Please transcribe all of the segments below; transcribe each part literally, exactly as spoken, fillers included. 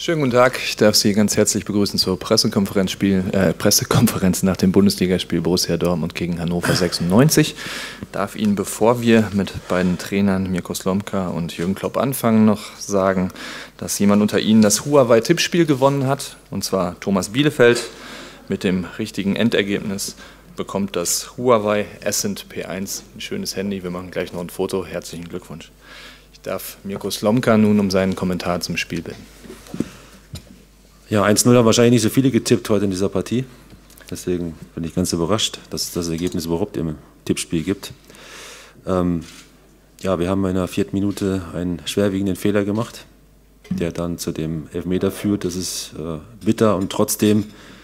Schönen guten Tag, ich darf Sie ganz herzlich begrüßen zur Pressekonferenz, Spiel, äh, Pressekonferenz nach dem Bundesligaspiel Borussia Dortmund gegen Hannover sechsundneunzig. Ich darf Ihnen, bevor wir mit beiden Trainern Mirko Slomka und Jürgen Klopp anfangen, noch sagen, dass jemand unter Ihnen das Huawei-Tippspiel gewonnen hat, und zwar Thomas Bielefeld. Mit dem richtigen Endergebnis bekommt das Huawei Ascend P eins ein schönes Handy. Wir machen gleich noch ein Foto. Herzlichen Glückwunsch. Ich darf Mirko Slomka nun um seinen Kommentar zum Spiel bitten. Ja, eins null haben wahrscheinlich nicht so viele getippt heute in dieser Partie. Deswegen bin ich ganz überrascht, dass es das Ergebnis überhaupt im Tippspiel gibt. Ähm, ja, wir haben in der vierten Minute einen schwerwiegenden Fehler gemacht, der dann zu dem Elfmeter führt. Das ist äh, bitter und trotzdem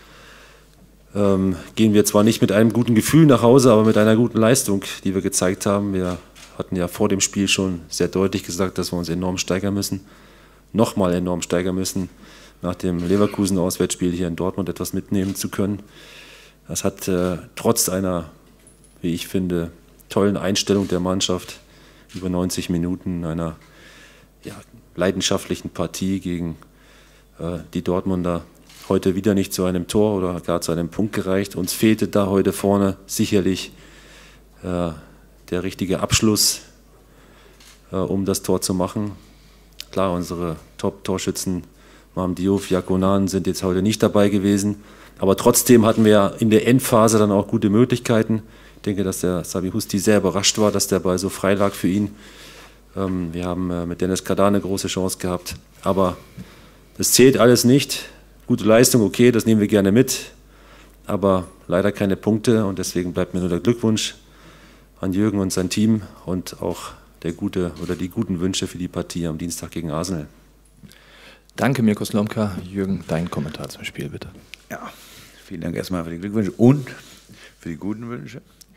ähm, gehen wir zwar nicht mit einem guten Gefühl nach Hause, aber mit einer guten Leistung, die wir gezeigt haben. Wir hatten ja vor dem Spiel schon sehr deutlich gesagt, dass wir uns enorm steigern müssen, nochmal enorm steigern müssen, nach dem Leverkusen-Auswärtsspiel hier in Dortmund etwas mitnehmen zu können. Das hat äh, trotz einer, wie ich finde, tollen Einstellung der Mannschaft über neunzig Minuten einer ja, leidenschaftlichen Partie gegen äh, die Dortmunder heute wieder nicht zu einem Tor oder gar zu einem Punkt gereicht. Uns fehlte da heute vorne sicherlich äh, der richtige Abschluss, äh, um das Tor zu machen. Klar, unsere Top-Torschützen Maham Diouf, Yakunan sind jetzt heute nicht dabei gewesen, aber trotzdem hatten wir in der Endphase dann auch gute Möglichkeiten. Ich denke, dass der Sabihusti sehr überrascht war, dass der Ball so frei lag für ihn. Ähm, wir haben äh, mit Dennis Kadar eine große Chance gehabt, aber das zählt alles nicht. Gute Leistung, okay, das nehmen wir gerne mit, aber leider keine Punkte und deswegen bleibt mir nur der Glückwunsch an Jürgen und sein Team und auch der gute oder die guten Wünsche für die Partie am Dienstag gegen Arsenal. Danke, Mirko Slomka. Jürgen, dein Kommentar zum Spiel, bitte. Ja, vielen Dank erstmal für die Glückwünsche und für die guten Wünsche.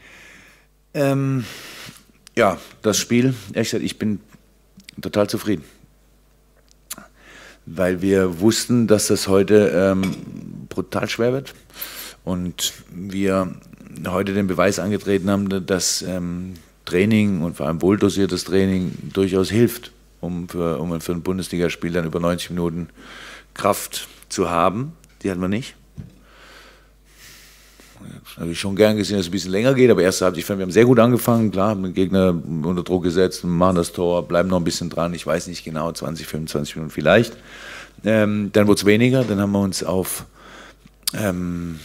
Ähm, ja, das Spiel, ehrlich gesagt, ich bin total zufrieden. Weil wir wussten, dass das heute ähm, brutal schwer wird und wir heute den Beweis angetreten haben, dass ähm, Training und vor allem wohldosiertes Training durchaus hilft, um für, um für ein Bundesligaspiel dann über neunzig Minuten Kraft zu haben. Die hatten wir nicht. Das habe ich schon gern gesehen, dass es ein bisschen länger geht, aber erst habe ich fand, wir haben sehr gut angefangen, klar, haben den Gegner unter Druck gesetzt, machen das Tor, bleiben noch ein bisschen dran, ich weiß nicht genau, zwanzig, fünfundzwanzig Minuten vielleicht. Ähm, dann wurde es weniger, dann haben wir uns auf ähm,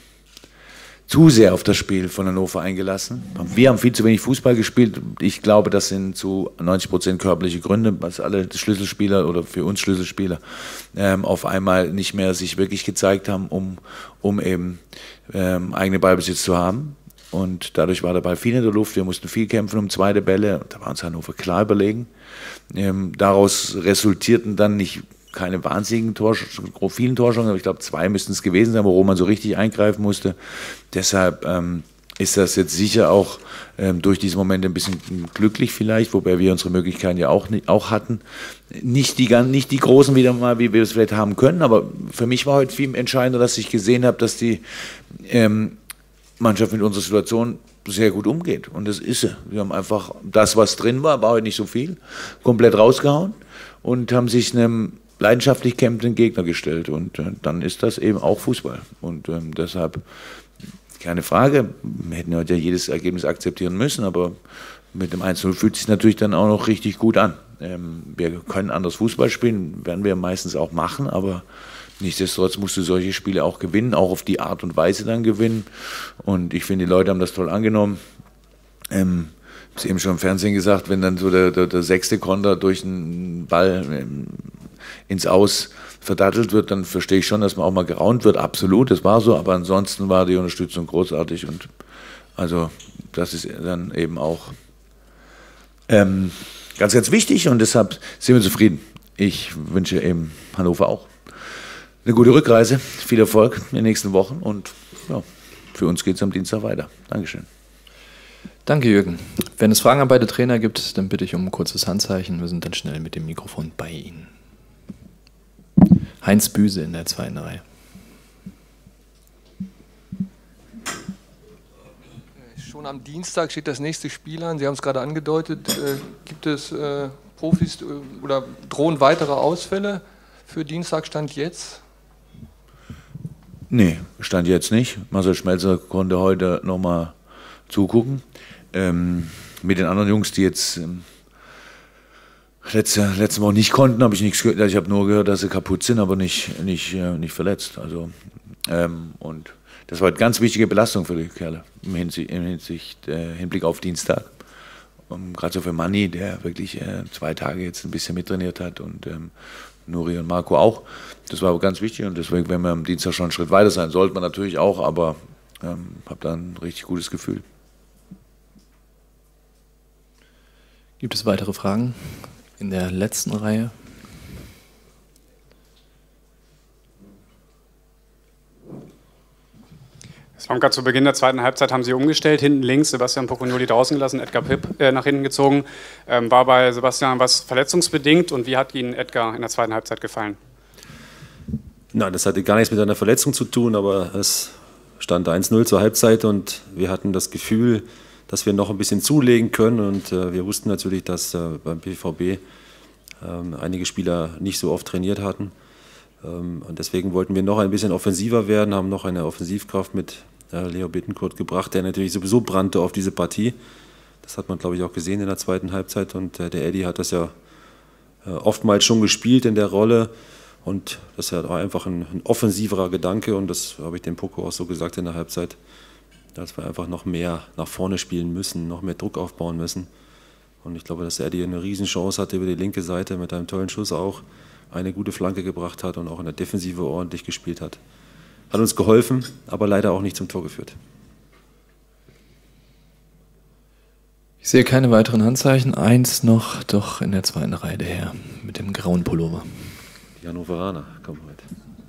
zu sehr auf das Spiel von Hannover eingelassen. Wir haben viel zu wenig Fußball gespielt. Ich glaube, das sind zu neunzig Prozent körperliche Gründe, dass alle Schlüsselspieler oder für uns Schlüsselspieler ähm, auf einmal nicht mehr sich wirklich gezeigt haben, um, um eben ähm, eigene Ballbesitz zu haben. Und dadurch war der Ball viel in der Luft. Wir mussten viel kämpfen um zweite Bälle. Da war uns Hannover klar überlegen. Ähm, daraus resultierten dann nicht keine wahnsinnigen Torsch vielen Torchancen, aber ich glaube, zwei müssten es gewesen sein, wo Roman so richtig eingreifen musste. Deshalb ähm, ist das jetzt sicher auch ähm, durch diese Momente ein bisschen glücklich vielleicht, wobei wir unsere Möglichkeiten ja auch, auch hatten. Nicht die, nicht die großen wieder mal, wie wir es vielleicht haben können, aber für mich war heute viel entscheidender, dass ich gesehen habe, dass die ähm, Mannschaft mit unserer Situation sehr gut umgeht. Und das ist sie. Wir haben einfach das, was drin war, war heute nicht so viel, komplett rausgehauen und haben sich einem leidenschaftlich kämpfenden Gegner gestellt und äh, dann ist das eben auch Fußball und ähm, deshalb keine Frage, wir hätten heute ja jedes Ergebnis akzeptieren müssen, aber mit dem eins null fühlt es sich natürlich dann auch noch richtig gut an. Ähm, wir können anders Fußball spielen, werden wir meistens auch machen, aber nichtsdestotrotz musst du solche Spiele auch gewinnen, auch auf die Art und Weise dann gewinnen und ich finde, die Leute haben das toll angenommen. Ähm, Ich habe eben schon im Fernsehen gesagt, wenn dann so der, der, der sechste Konter durch einen Ball ähm, ins Aus verdattelt wird, dann verstehe ich schon, dass man auch mal geraunt wird. Absolut, das war so, aber ansonsten war die Unterstützung großartig und also das ist dann eben auch ähm, ganz, ganz wichtig und deshalb sind wir zufrieden. Ich wünsche eben Hannover auch eine gute Rückreise, viel Erfolg in den nächsten Wochen und ja, für uns geht es am Dienstag weiter. Dankeschön. Danke, Jürgen. Wenn es Fragen an beide Trainer gibt, dann bitte ich um ein kurzes Handzeichen. Wir sind dann schnell mit dem Mikrofon bei Ihnen. Heinz Büse in der zweiten Reihe. Schon am Dienstag steht das nächste Spiel an. Sie haben es gerade angedeutet. Äh, gibt es äh, Profis äh, oder drohen weitere Ausfälle? für Dienstag Stand jetzt? Nee, Stand jetzt nicht. Marcel Schmelzer konnte heute nochmal zugucken. Ähm, mit den anderen Jungs, die jetzt ähm, letzte, letzte Woche nicht konnten, habe ich nichts gehört. Ich habe nur gehört, dass sie kaputt sind, aber nicht, nicht, äh, nicht verletzt. Also, ähm, und das war eine ganz wichtige Belastung für die Kerle im Hinsicht, im Hinsicht äh, Hinblick auf Dienstag. Um, gerade so für Manni, der wirklich äh, zwei Tage jetzt ein bisschen mittrainiert hat und ähm, Nuri und Marco auch. Das war aber ganz wichtig und deswegen, wenn wir am Dienstag schon einen Schritt weiter sein, sollte man natürlich auch, aber ähm, habe da ein richtig gutes Gefühl. Gibt es weitere Fragen in der letzten Reihe? Slomka, zu Beginn der zweiten Halbzeit haben Sie umgestellt, hinten links Sebastian Pocognoli draußen gelassen, Edgar Pipp äh, nach hinten gezogen. Ähm, war bei Sebastian was verletzungsbedingt und wie hat Ihnen Edgar in der zweiten Halbzeit gefallen? Nein, das hatte gar nichts mit einer Verletzung zu tun, aber es stand eins null zur Halbzeit und wir hatten das Gefühl, dass wir noch ein bisschen zulegen können und äh, wir wussten natürlich, dass äh, beim B V B äh, einige Spieler nicht so oft trainiert hatten. Ähm, und deswegen wollten wir noch ein bisschen offensiver werden, haben noch eine Offensivkraft mit äh, Leo Bittencourt gebracht, der natürlich sowieso brannte auf diese Partie. Das hat man, glaube ich, auch gesehen in der zweiten Halbzeit und äh, der Eddie hat das ja äh, oftmals schon gespielt in der Rolle und das war einfach ein, ein offensiverer Gedanke und das habe ich dem Poco auch so gesagt in der Halbzeit, dass wir einfach noch mehr nach vorne spielen müssen, noch mehr Druck aufbauen müssen. Und ich glaube, dass der Eddie eine Riesenchance hatte über die linke Seite mit einem tollen Schuss auch, eine gute Flanke gebracht hat und auch in der Defensive ordentlich gespielt hat. Hat uns geholfen, aber leider auch nicht zum Tor geführt. Ich sehe keine weiteren Handzeichen. Eins noch, doch in der zweiten Reihe der Herr mit dem grauen Pullover. Die Hannoveraner kommen heute.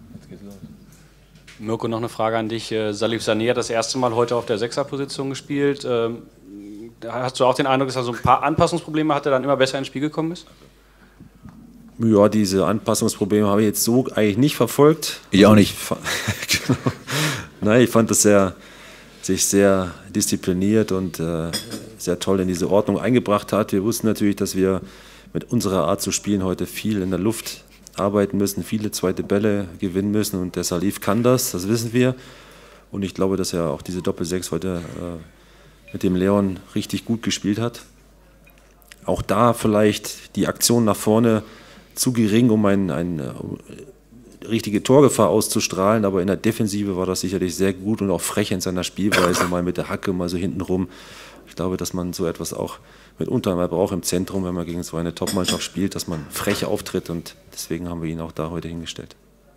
Mirko, noch eine Frage an dich. Salif Sané hat das erste Mal heute auf der Sechserposition gespielt. Hast du auch den Eindruck, dass er so ein paar Anpassungsprobleme hatte, dann immer besser ins Spiel gekommen ist? Ja, diese Anpassungsprobleme habe ich jetzt so eigentlich nicht verfolgt. Ich auch nicht. Genau. Nein, ich fand, dass er sich sehr diszipliniert und äh, sehr toll in diese Ordnung eingebracht hat. Wir wussten natürlich, dass wir mit unserer Art zu spielen heute viel in der Luft arbeiten müssen, viele zweite Bälle gewinnen müssen und der Salif kann das, das wissen wir. Und ich glaube, dass er auch diese Doppel-Sechs heute äh, mit dem Leon richtig gut gespielt hat. Auch da vielleicht die Aktion nach vorne zu gering, um eine ein, richtige Torgefahr auszustrahlen, aber in der Defensive war das sicherlich sehr gut und auch frech in seiner Spielweise, mal mit der Hacke, mal so hinten rum. Ich glaube, dass man so etwas auch mitunter mal braucht im Zentrum, wenn man gegen so eine Top-Mannschaft spielt, dass man frech auftritt und deswegen haben wir ihn auch da heute hingestellt.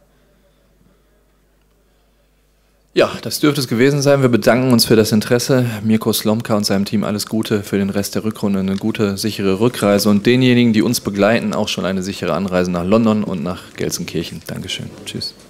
Ja, das dürfte es gewesen sein. Wir bedanken uns für das Interesse. Mirko Slomka und seinem Team alles Gute für den Rest der Rückrunde, eine gute, sichere Rückreise und denjenigen, die uns begleiten, auch schon eine sichere Anreise nach London und nach Gelsenkirchen. Dankeschön. Tschüss.